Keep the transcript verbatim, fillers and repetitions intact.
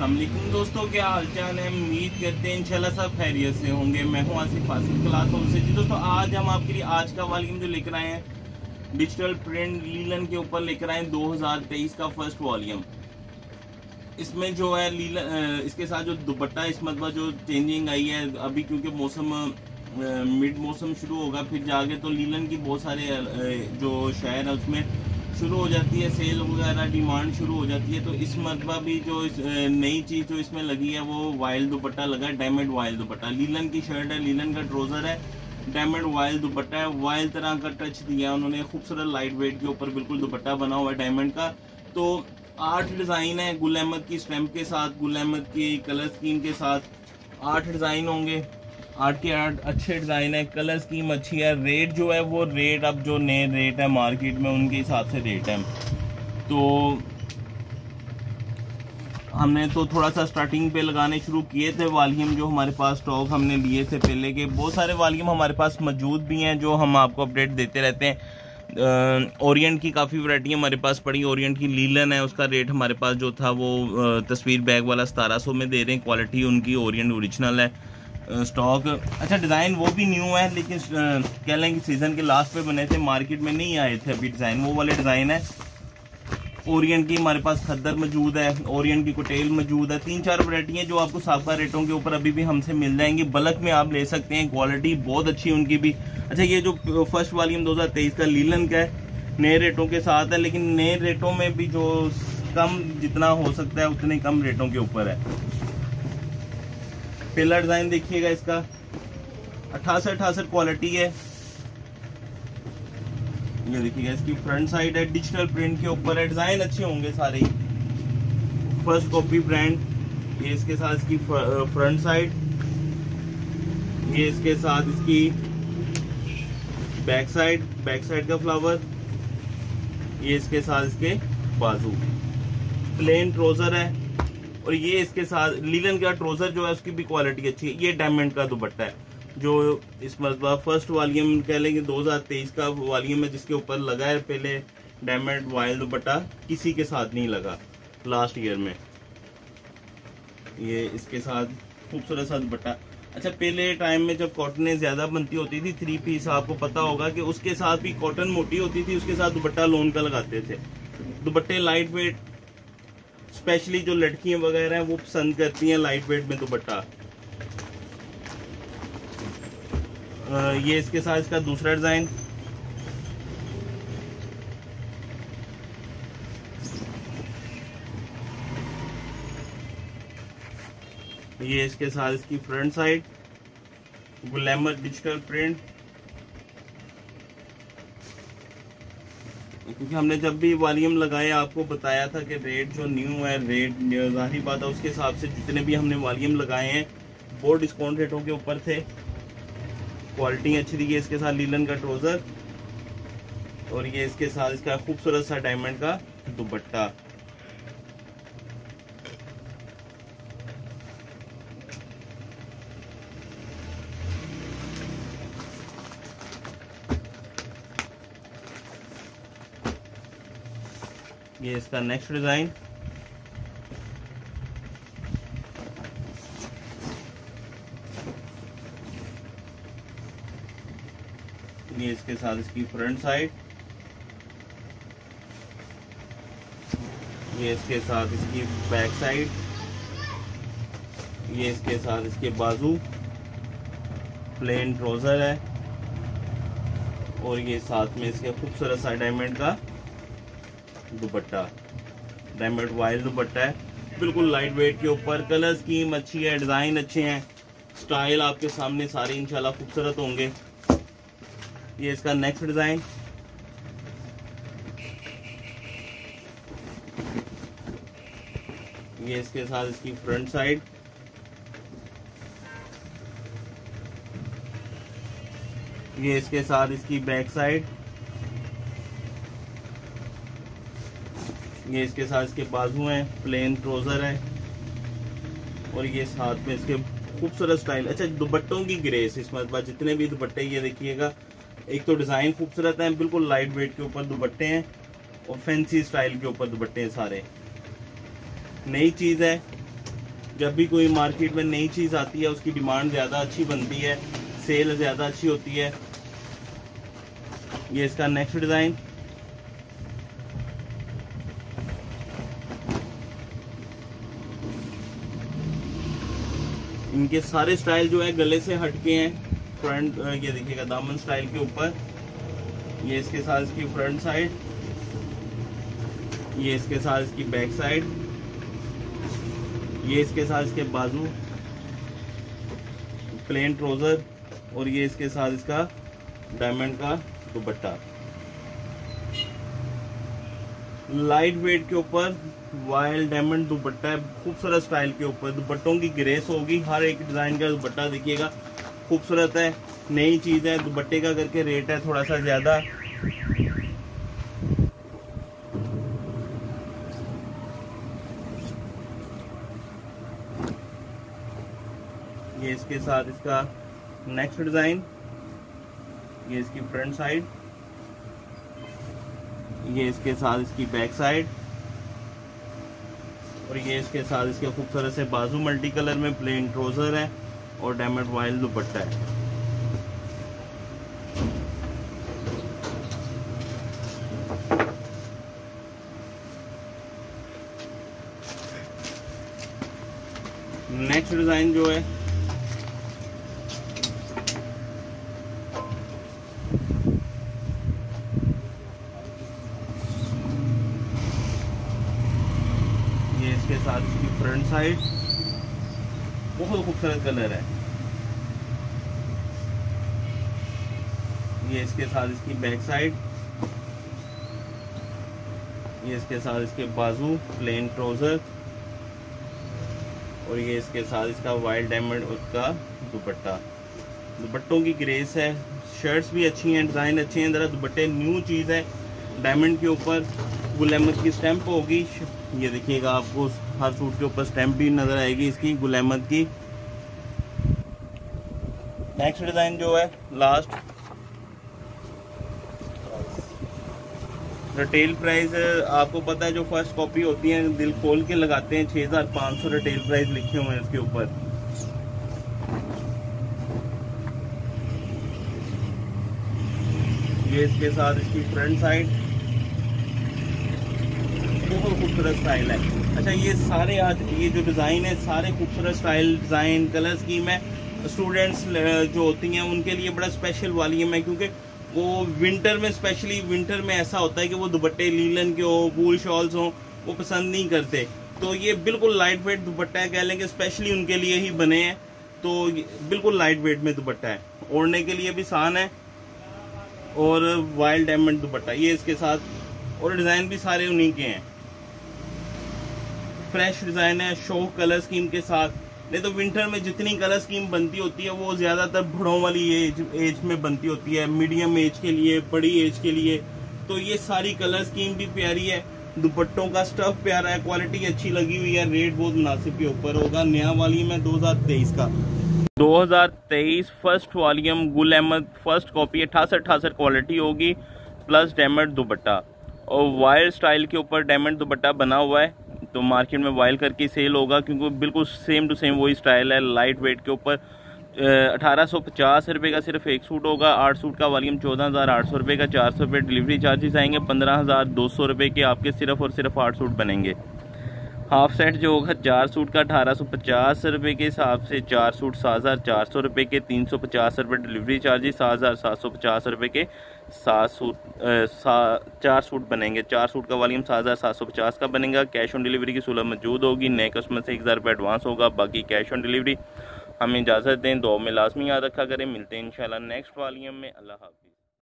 अस्सलामुअलैकुम दोस्तों, क्या हालचाल है। उम्मीद करते हैं इंशाल्लाह सब खैरियत से होंगे। मैं हूं आसिफ आसिफ क्लास हाउस से। जी दोस्तों, आज हम आपके लिए आज का वॉल्यूम जो लेकर आए हैं डिजिटल प्रिंट लीलन के ऊपर लेकर आए दो हज़ार तेईस का फर्स्ट वॉल्यूम। इसमें जो है लीलन, इसके साथ जो दुपट्टा इस मतलब जो चेंजिंग आई है अभी, क्योंकि मौसम मिड मौसम शुरू होगा फिर जाके, तो लीलन की बहुत सारे जो शहर है उसमें शुरू हो जाती है सेल वगैरह, डिमांड शुरू हो जाती है। तो इस मरतबा भी जो इस नई चीज़ जो इसमें लगी है वो वाइल्ड दुपट्टा लगा है, डायमंड वाइल्ड दुपट्टा। लीलन की शर्ट है, लीलन का ट्राउज़र है, डायमंड वाइल्ड दुपट्टा है। वाइल्ड तरह का टच दिया उन्होंने, खूबसूरत लाइट वेट के ऊपर बिल्कुल दुपट्टा बना हुआ है डायमंड का। तो आठ डिज़ाइन है गुल अहमद की स्टैम्प के साथ, गुल अहमद की कलर स्कीम के साथ आठ डिज़ाइन होंगे। आठ के आठ अच्छे डिज़ाइन है, कलर स्कीम अच्छी है। रेट जो है वो रेट अब जो नए रेट है मार्केट में उनके हिसाब से रेट है। तो हमने तो थोड़ा सा स्टार्टिंग पे लगाने शुरू किए थे वॉल्यूम, जो हमारे पास स्टॉक हमने लिए थे पहले के। बहुत सारे वॉल्यूम हमारे पास मौजूद भी हैं जो हम आपको अपडेट देते रहते हैं। ओरिएंट की काफ़ी वैरायटी हमारे पास पड़ी। ओरिएंट की लीलन है, उसका रेट हमारे पास जो था वो तस्वीर बैग वाला सतारह सौ में दे रहे हैं। क्वालिटी उनकी ओरिएंट ओरिजिनल है। स्टॉक अच्छा, डिज़ाइन वो भी न्यू है, लेकिन कह लें कि सीज़न के लास्ट पे बने थे, मार्केट में नहीं आए थे अभी डिज़ाइन, वो वाले डिज़ाइन है। ओरिएंट की हमारे पास खद्दर मौजूद है, ओरिएंट की कोटेल मौजूद है। तीन चार वैरायटी हैं जो आपको साबका रेटों के ऊपर अभी भी हमसे मिल जाएंगी। बल्क में आप ले सकते हैं, क्वालिटी बहुत अच्छी है उनकी भी। अच्छा, ये जो फर्स्ट वॉल्यूम दो हज़ार तेईस का लीलन का है, नए रेटों के साथ है, लेकिन नए रेटों में भी जो कम जितना हो सकता है उतने कम रेटों के ऊपर है। पहला डिजाइन देखिएगा इसका, अठासठ अठासठ क्वालिटी है। ये देखिएगा इसकी फ्रंट साइड है, डिजिटल प्रिंट के ऊपर है, डिजाइन अच्छे होंगे सारे ही। First copy brand. ये इसके साथ इसकी फ्रंट साइड, ये इसके साथ इसकी बैक साइड, बैक साइड का फ्लावर, ये इसके साथ इसके बाजू। प्लेन ट्राउजर है, और ये इसके साथ लीलन का ट्राउजर जो है उसकी भी क्वालिटी अच्छी है। ये डायमंड का दुपट्टा है जो इस मतलब फर्स्ट वॉल्यूम कह लेंगे दो हज़ार तेईस का वॉल्यूम है, जिसके ऊपर लगा है पहले डायमंड वाइल्ड दुपट्टा, किसी के साथ नहीं लगा लास्ट ईयर में। ये इसके साथ खूबसूरत सा दुपट्टा। अच्छा, पहले टाइम में जब कॉटनें ज्यादा बनती होती थी थ्री पीस, आपको पता होगा कि उसके साथ भी कॉटन मोटी होती थी, उसके साथ दुपट्टा लोन का लगाते थे। दुपट्टे लाइट वेट, स्पेशली जो लड़कियां वगैरह हैं वो पसंद करती हैं लाइट वेट में दुपट्टा। ये इसके साथ इसका दूसरा डिजाइन। ये इसके साथ इसकी front side, glamour digital print. क्योंकि हमने जब भी वॉल्यूम लगाए आपको बताया था कि रेट जो न्यू है, रेट जाहिर बात है उसके हिसाब से जितने भी हमने वॉल्यूम लगाए हैं वो डिस्काउंट रेटों के ऊपर थे। क्वालिटी अच्छी दी है। इसके साथ लीलन का ट्राउजर, और ये इसके साथ इसका खूबसूरत सा डायमंड का दुपट्टा। ये इसका नेक्स्ट डिजाइन। ये इसके साथ इसकी फ्रंट साइड, ये इसके साथ इसकी बैक साइड, ये इसके साथ इसके बाजू। प्लेन ट्राउजर है, और ये साथ में इसके खूबसूरत सा डायमंड का दुपट्टा, डायमंड वाइल्ड दुपट्टा है, बिल्कुल लाइट वेट के ऊपर। कलर स्कीम अच्छी है, डिजाइन अच्छे हैं, स्टाइल आपके सामने सारे इंशाल्लाह खूबसूरत होंगे। ये इसका नेक्स्ट डिजाइन। ये इसके साथ इसकी फ्रंट साइड, ये इसके साथ इसकी बैक साइड, ये इसके साथ इसके बाजू हैं। प्लेन ट्राउजर है, और ये साथ में इसके खूबसूरत स्टाइल। अच्छा, दुपट्टों की ग्रेस इस मतलब जितने भी दुपट्टे ये देखिएगा, एक तो डिजाइन खूबसूरत है, बिल्कुल लाइट वेट के ऊपर दुपट्टे हैं, और फैंसी स्टाइल के ऊपर दुपट्टे हैं सारे। नई चीज है, जब भी कोई मार्केट में नई चीज़ आती है उसकी डिमांड ज़्यादा अच्छी बनती है, सेल ज़्यादा अच्छी होती है। ये इसका नेक्स्ट डिज़ाइन, इनके सारे स्टाइल जो है गले से हटके हैं। फ्रंट ये देखिएगा दामन स्टाइल के ऊपर, ये इसके साथ इसकी फ्रंट साइड, ये इसके साथ इसकी बैक साइड, ये इसके साथ इसके बाजू, प्लेन ट्राउजर, और ये इसके साथ इसका डायमंड का दुपट्टा। लाइट वेट के ऊपर वाइल्ड डायमंड दुपट्टा है, खूबसूरत स्टाइल के ऊपर। दुपट्टों की ग्रेस होगी, हर एक डिजाइन का दुपट्टा देखिएगा खूबसूरत है, नई चीज है। दुपट्टे का करके रेट है थोड़ा सा ज्यादा। ये इसके साथ इसका नेक्स्ट डिजाइन, ये इसकी फ्रंट साइड, ये इसके साथ इसकी बैक साइड, और ये इसके साथ इसके खूबसूरत से बाजू मल्टी कलर में, प्लेन ट्राउजर है और डायमंड वाइल्ड दुपट्टा है। नेक्स्ट डिजाइन जो है ये इसके साथ इसकी फ्रंट साइड, बहुत खूबसूरत कलर है। ये इसके साथ इसकी बैक साइड, ये इसके साथ इसके बाजू, प्लेन ट्राउजर, और ये इसके साथ इसका वाइल्ड डायमंड उसका दुपट्टा। दुपट्टों की ग्रेस है, शर्ट्स भी अच्छी हैं, डिज़ाइन अच्छे हैं। ज़रा दुपट्टे न्यू चीज़ है, डायमंड के ऊपर गुल अहमद की स्टैंप होगी। ये देखिएगा आपको हर सूट के ऊपर स्टैंप भी नज़र आएगी इसकी गुल अहमद की। नेक्स्ट डिज़ाइन जो है लास्ट, रिटेल प्राइस आपको पता है जो फर्स्ट कॉपी होती है दिल खोल के लगाते हैं, छः हज़ार पाँच सौ रिटेल प्राइस लिखे हुए हैं इसके ऊपर। ये इसके साथ इसकी फ्रंट साइड, बहुत खूबसूरत स्टाइल है। अच्छा, ये सारे आज ये जो डिज़ाइन है सारे खूबसूरत स्टाइल, डिज़ाइन, कलर स्कीम है। स्टूडेंट्स जो होती हैं उनके लिए बड़ा स्पेशल वॉल्यूम है, क्योंकि वो विंटर में, स्पेशली विंटर में ऐसा होता है कि वो दुपट्टे लीलन के हो, वूल शॉल्स हो, वो पसंद नहीं करते। तो ये बिल्कुल लाइट वेट दुपट्टा है, कह लें कि स्पेशली उनके लिए ही बने हैं। तो बिल्कुल लाइट वेट में दुपट्टा है, ओढ़ने के लिए भी आसान है, और वाइल्ड डायमंड दुपट्टा ये इसके साथ, और डिज़ाइन भी सारे उन्हीं के हैं। फ्रेश डिज़ाइन है, शो कलर स्कीम के साथ। नहीं तो विंटर में जितनी कलर स्कीम बनती होती है वो ज़्यादातर बूढ़ों वाली एज एज में बनती होती है, मीडियम एज के लिए, बड़ी एज के लिए। तो ये सारी कलर स्कीम भी प्यारी है, दुपट्टों का स्टफ प्यारा है, क्वालिटी अच्छी लगी हुई है, रेट बहुत मुनासिब के ऊपर होगा। नया वॉल्यूम है दो हज़ार तेईस का, दो हज़ार तेईस first volume Gul Ahmed first copy, अठासठ अठासठ क्वालिटी होगी, प्लस डायमंड दुपट्टा और वाइल्ड स्टाइल के ऊपर डायमंड दुपट्टा बना हुआ है। तो मार्केट में वाइल करके सेल होगा, क्योंकि बिल्कुल सेम टू सेम वही स्टाइल है। लाइट वेट के ऊपर अठारह सौ पचास रुपये का सिर्फ एक सूट होगा। आठ सूट का वॉल्यूम चौदह हज़ार आठ सौ रुपये का, चार सौ रुपये डिलीवरी चार्जेस आएंगे, पंद्रह हज़ार दो सौ रुपये के आपके सिर्फ और सिर्फ आठ सूट बनेंगे। हाफ सेट जो होगा चार सूट का अठारह सौ पचास रुपये के हिसाब से, चार सूट सात हज़ार चार सौ रुपये के, तीन सौ पचास रुपये डिलीवरी चार्जेस, सात हज़ार सात सौ पचास रुपये के सात सूट सा, चार सूट बनेंगे। चार सूट का वॉल्यूम सात हज़ार सात सौ पचास का बनेगा। कैश ऑन डिलीवरी की सुलभ मौजूद होगी। नए कस्टमर से एक हज़ार रुपये एडवांस होगा, बाकी कैश ऑन डिलीवरी। हमें इजाज़त दें, दो में लाजमी याद रखा करें। मिलते हैं इंशाल्लाह नेक्स्ट वॉल्यूम में। अल्लाह हाफ़िज़।